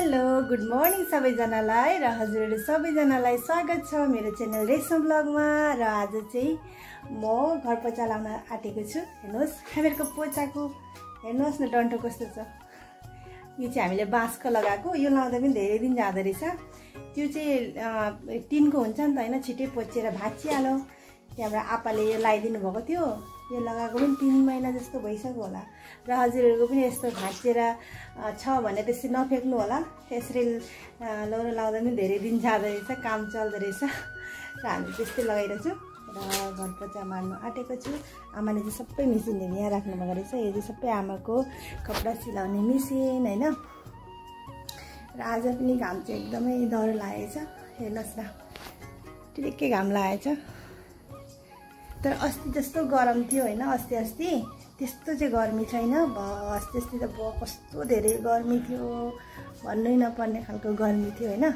Hello good morning सबैजनालाई र हजुरहरु सबैजनालाई स्वागत छ मेरो च्यानल रेशम ब्लगमा। र आज चाहिँ म घर पोचा लाउन आँटेको छु। हेर्नुस् हामीहरुको पोचाको हेर्नुस् न डन्ठो कस्तो छ। यो चाहिँ हामीले बाँसको लगाएको, यो लाउँदा पनि धेरै दिन जाँदो रहेछ। त्यो चाहिँ टिनको हुन्छ नि त हैन, छिटै पोचेर भाँचिहाल्यो। त्यहाँबाट आपाले यो लगाइदिनु भएको थियो, यो लगाएको पनि 3 महिना जस्तो भइसक्यो होला। र हजुरहरुको पनि यस्तो भाँचेर छ भने त्यसरी नफेक्नु होला। त्यसरी लौरो लाउँदा पनि धेरै दिन जाँदो रहेछ, काम चल्दो रहेछ। र हामी त्यस्तै लगाइरहेछु र घर पोचा मार्नु आँटेको छु। आमाले चाहिँ सबै मेसिनहरू यहाँ राख्नु भएको रहेछ। यो चाहिँ सबै आमाको कपडा सिलाउने मेसिन हैन। र आज पनि घाम चाहिँ एकदमै डर लागेछ। हेर्नुस् न ठिकै घाम लागेछ। तर अस्ति जस्तो गरम थियो हैन, अस्ति त्यस्तो चाहिँ गर्मी छैन। अस्ति त कस्तो धेरै गर्मी थियो, भन्नै नपर्ने खालको गर्मी थियो हैन।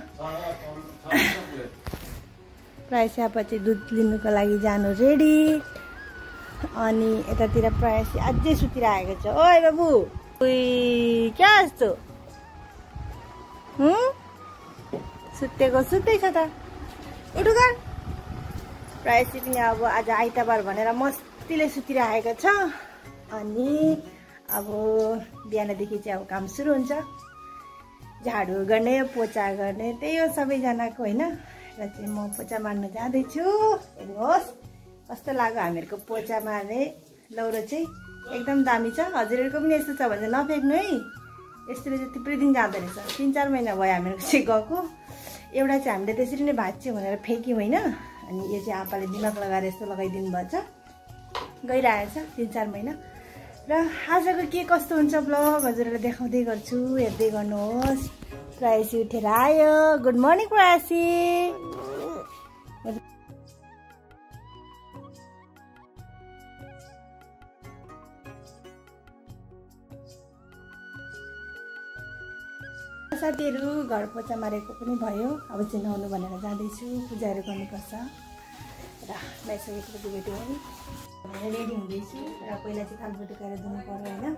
प्राय स्यापा चाहिँ दुध लिनुको लागि जानु रेडी। अनि यतातिर प्राय अझै सुतिरहेको छ। ओइ बाबु उई क्या यस्तो सुतेको सुत्दै छ त, उठु गर। प्राय पनि अब आज आइतबार भनेर मस्तीले सुतिरहेको छ। अनि अब बिहानदेखि चाहिँ अब काम सुरु हुन्छ, झाडु गर्ने पोचा गर्ने, त्यही हो सबैजनाको हैन। र चाहिँ म पोचा मार्न जाँदैछु। हेर्नुहोस् कस्तो लाग्यो हामीहरूको पोचा मार्ने लौरो चाहिँ, एकदम दामी छ। हजुरहरूको पनि यस्तो छ भने नफेक्नु है, यस्तोले चाहिँ थुप्रै दिन जाँदो रहेछ। 3-4 महिना भयो हामीहरूको चाहिँ गएको। एउटा चाहिँ हामीले त्यसरी नै भाँच्यो भनेर फ्याँक्यौँ होइन। अनि यो चाहिँ आपाले दिमाग लगाएर यस्तो लगाइदिनु भएको छ, गइरहेछ 3-4 महिना। र आजको के कस्तो हुन्छ ब्लग हजुरहरूलाई देखाउँदै गर्छु, हेर्दै गर्नुहोस्। प्रायसी उठेर आयो। Good morning Prayasi. साथीहरू घर पोचा मारेको पनि भयो। अब चाहिँ नुहाउनु भनेर जाँदैछु, पूजाहरू गर्नुपर्छ। र लगाइसकेपछि भेट्यो है भनेर रेडी हुँदैछु। र पहिला चाहिँ थाल बटुकाएर धुनु पर्यो होइन।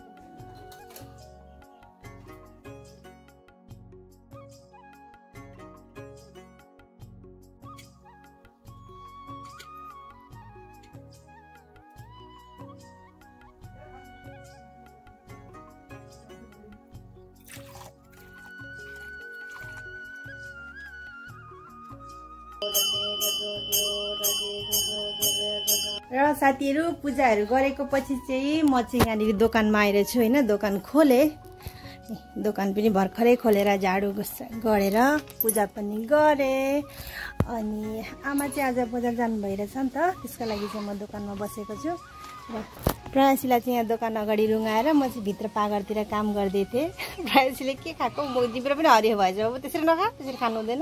र साथीहरू पूजाहरू गरेको पछि चाहिँ म चाहिँ यहाँनिर दोकानमा आएर छु होइन। दोकान खोले, दोकान पनि भर्खरै खोलेर झाडु गरेर पूजा पनि गरेँ। अनि आमा चाहिँ आज बजार जानु भइरहेछ नि त, त्यसको लागि चाहिँ म दोकानमा बसेको छु। र प्रायसीलाई चाहिँ यहाँ दोकान अगाडि रुँगाएर म चाहिँ भित्र पागरतिर काम गर्दै थिएँ। प्रायसीले के खाएको म जिब्रो पनि हरियो भएछ। अब त्यसरी नखा, त्यसरी खानु हुँदैन।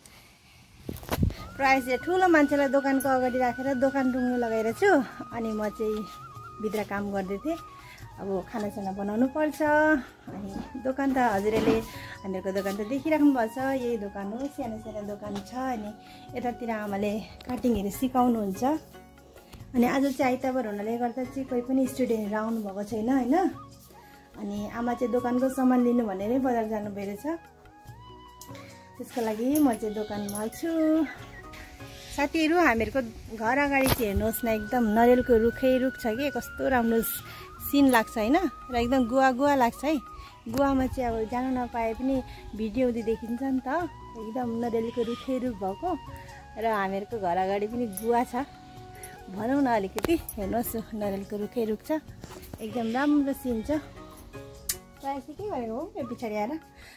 प्राय चाहिँ ठुलो मान्छेलाई दोकानको अगाडि राखेर दोकान रुङ्नु लगाएर छु। अनि म चाहिँ भित्र काम गर्दै थिएँ। अब खानासाना बनाउनु पर्छ। अनि दोकान त हजुरहरूले हामीहरूको दोकान त देखिराख्नु भएको छ। यही दोकान हो, सानो सानो दोकान छ। अनि यतातिर आमाले कटिङहरू सिकाउनुहुन्छ। अनि आज चाहिँ आइतबार हुनाले गर्दा चाहिँ कोही पनि स्टुडेन्टहरू आउनुभएको छैन होइन। अनि आमा चाहिँ दोकानको सामान लिनु भनेरै बजार जानु भइरहेछ। त्यसको लागि म चाहिँ दोकानमा छु। साथीहरू हामीहरूको घर अगाडि चाहिँ हेर्नुहोस् न, एकदम नरिवलको रुखै रुख छ कि कस्तो राम्रो सिन लाग्छ होइन। र एकदम गुवा गुवा लाग्छ है। गुवामा चाहिँ अब जानु नपाए पनि भिडियो हुँदै देखिन्छ नि त, एकदम नरिवलको रुखै रुख भएको। र हामीहरूको घर अगाडि पनि गुवा छ भनौँ न अलिकति। हेर्नुहोस् नरिवलको रुखै रुख छ, एकदम राम्रो सिन छ। प्रायः चाहिँ के गरेको हो यो पछाडि आएर।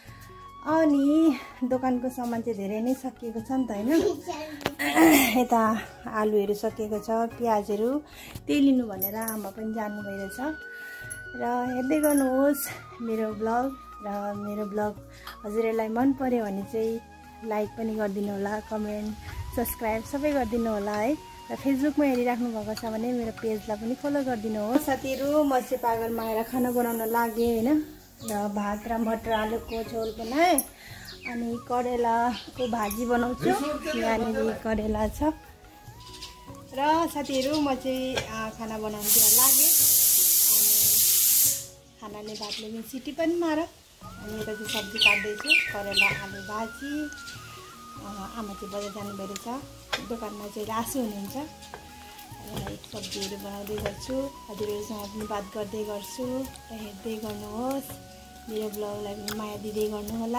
अनि दोकानको सामान चाहिँ धेरै नै सकिएको छ नि त होइन। यता आलुहरू सकिएको छ, प्याजहरू, त्यही लिनु भनेर आमा पनि जानु भइरहेछ। र हेर्दै गर्नुहोस् मेरो ब्लग। र मेरो ब्लग हजुरहरूलाई मन पर्यो भने चाहिँ लाइक पनि गरिदिनु होला, कमेन्ट सब्सक्राइब सबै गरिदिनु होला है। र फेसबुकमा हेरिराख्नु भएको छ भने मेरो पेजलाई पनि फलो गरिदिनु होस्। साथीहरू म चाहिँ पागलमा आएर खाना बनाउन लागेँ होइन। र भात र मटर आलुको झोल बनाएँ। अनि करेलाको भाजी बनाउँछु, यहाँनिर करेला छ। र साथीहरू म चाहिँ खाना बनाउनुतिर लागेँ। अनि खानाले भातले पनि सिटी पनि मार अनि यता चाहिँ सब्जी काट्दैछु, करेला आलु भाजी। आमा चाहिँ बजार जानुभएको रहेछ, दोकानमा चाहिँ रासु हुनुहुन्छ। सब्जीहरू बनाउँदै गर्छु, हजुरहरूसँग पनि बात गर्दै गर्छु र हेर्दै गर्नुहोस्। मेरो ब्लगलाई पनि माया दिँदै गर्नुहोला।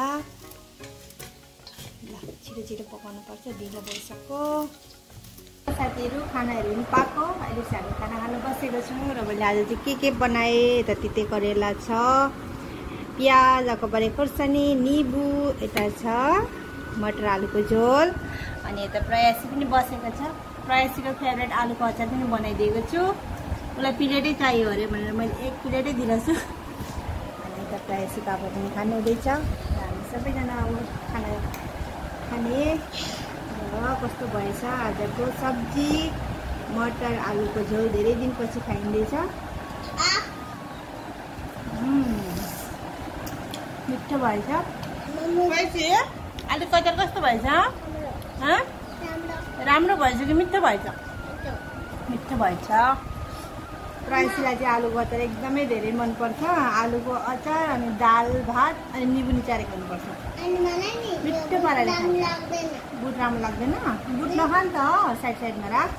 ल छिटो छिटो पकाउनु पर्छ, ढिलो भइसक्यो। साथीहरू खानाहरू पनि पाएको, अहिले चाहिँ हामी खाना खानु बसेको छौँ र मैले आज चाहिँ के बनाएँ त तिते करेला छ, प्याज अकबरे खोर्सानी निबु, यता छ मटर आलुको झोल। अनि यता प्रयासी पनि बसेको छ, प्रयासीको फेभरेट आलुको अचार पनि बनाइदिएको छु। उसलाई प्लेटै चाहियो अरे भनेर मैले एक प्लेटै दिएको छु। अनि यता प्रयासी पापा पनि खानु हुँदैछ र हामी सबैजना अब खाना खाने। कस्तो भएछ आजको सब्जी, मटर आलुको झोल धेरै दिनपछि खाइँदैछ। मिठो भएछ। आलुको अचार कस्तो भएछ? राम्रो भएछ कि मिठो भएछ? मिठो भएछ। प्राइसीलाई चाहिँ आलुको अचार एकदमै धेरै मनपर्छ। आलुको अचार अनि दाल भात अनि निबु निचारेर खानुपर्छ, मिठो पाराले खान्छ। बुट राम्रो लाग्दैन? बुट नखा नि त, साइड साइडमा राख।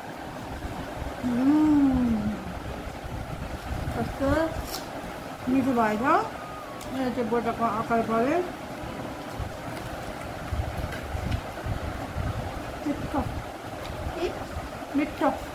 कस्तो मिठो भएछ। यो चाहिँ बोटाको आकार पऱ्यो, मिठो मिठो।